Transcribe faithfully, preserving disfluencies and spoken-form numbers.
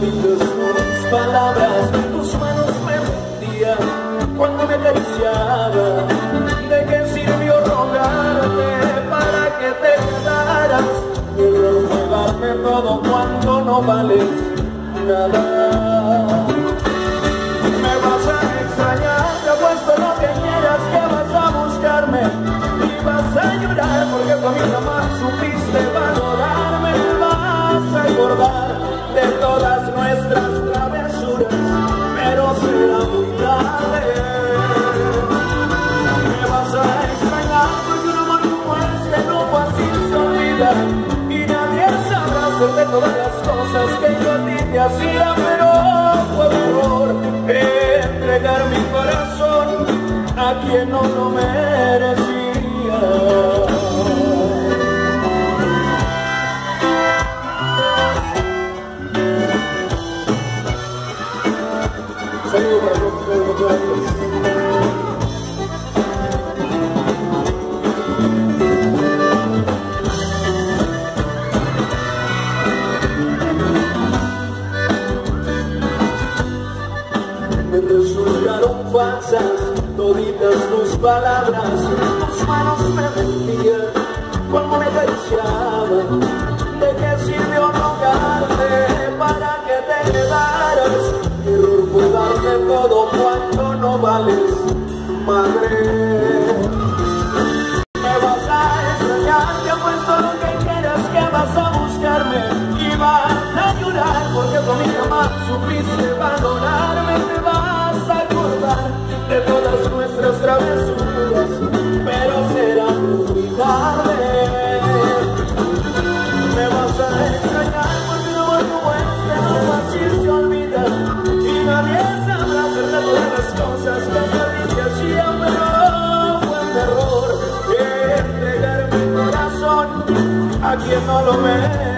toditas tus palabras, tus manos me mentían cuando me acariciaba. ¿De qué sirvió rogarte para que te quedaras? Mi error fue darme todo cuando no vales nada. Me vas a extrañar, te apuesto lo que quieras que vas a buscarme y vas a llorar porque tú a mí jamás supiste valorarme. Vas a acordar de todas nuestras travesuras, pero será muy tarde. Me vas a extrañar porque un amor como este no fácil se olvida y nadie sabrá hacer de todas las cosas que yo a ti te hacía, pero fue un error entregar mi corazón a quien no lo merecía. Saludos para todos ustedes, muchas gracias. Me resultaron falsas toditas tus palabras, tus manos me mentían cuando me acariciaban. ¿De qué sirvió rogarte para que te quedaras? Mi error fue darte todo cuando no vales madre. Me vas a extrañar, te apuesto lo que quieras que vas a buscarme y vas a llorar porque tú a mí jamás supiste valorarme. Te vas a acordar de todas nuestras travesuras, pero será muy tarde. Me vas a extrañar porque un amor como este no fácil se olvida y nadie sabrá hacer de todas las cosas que yo a ti te hacía, pero fue un error entregar mi corazón a quien no lo merece.